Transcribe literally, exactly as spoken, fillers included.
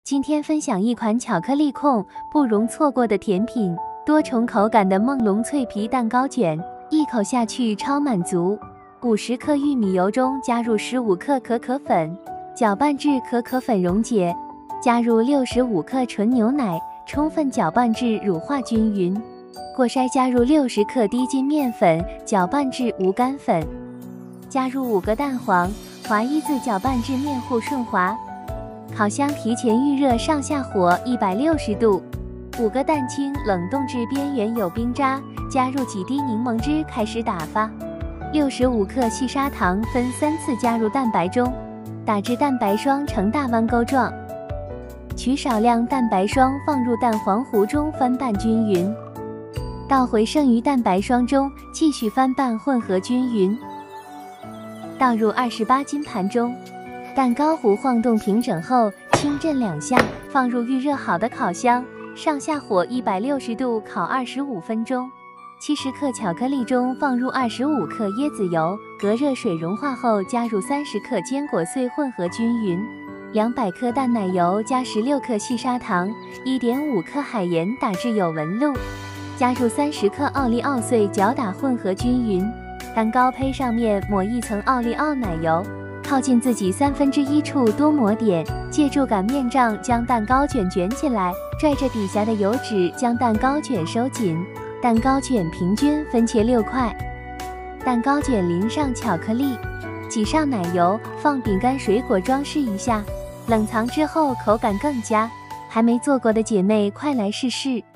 今天分享一款巧克力控不容错过的甜品，多重口感的梦龙脆皮蛋糕卷，一口下去超满足。五十克玉米油中加入十五克可可粉，搅拌至可可粉溶解，加入六十五克纯牛奶，充分搅拌至乳化均匀。过筛加入六十克低筋面粉，搅拌至无干粉，加入五个蛋黄，划一字搅拌至面糊顺滑。烤箱提前预热，上下火一百六十度。五个蛋清冷冻至边缘有冰渣，加入几滴柠檬汁，开始打发。六十五克细砂糖分三次加入蛋白中，打至蛋白霜呈大弯钩状。取少量蛋白霜放入蛋黄糊中翻拌均匀，倒回剩余蛋白霜中继续翻拌混合均匀。倒入二十八斤盘中。蛋糕糊晃动平整后，轻震两下，放入预热好的烤箱，上下火一百六十度烤二十五分钟。七十克巧克力中放入二十五克椰子油，隔热水融化后加入三十克坚果碎混合均匀。两百克淡奶油加十六克细砂糖，一点五克海盐打至有纹路，加入三十克奥利奥碎搅打混合均匀。蛋糕胚上面抹一层奥利奥奶油。靠近自己三分之一处多抹点，借助擀面杖将蛋糕卷卷起来，拽着底下的油脂将蛋糕卷收紧。蛋糕卷平均分切六块，蛋糕卷淋上巧克力，挤上奶油，放饼干水果装饰一下，冷藏之后口感更佳。还没做过的姐妹快来试试。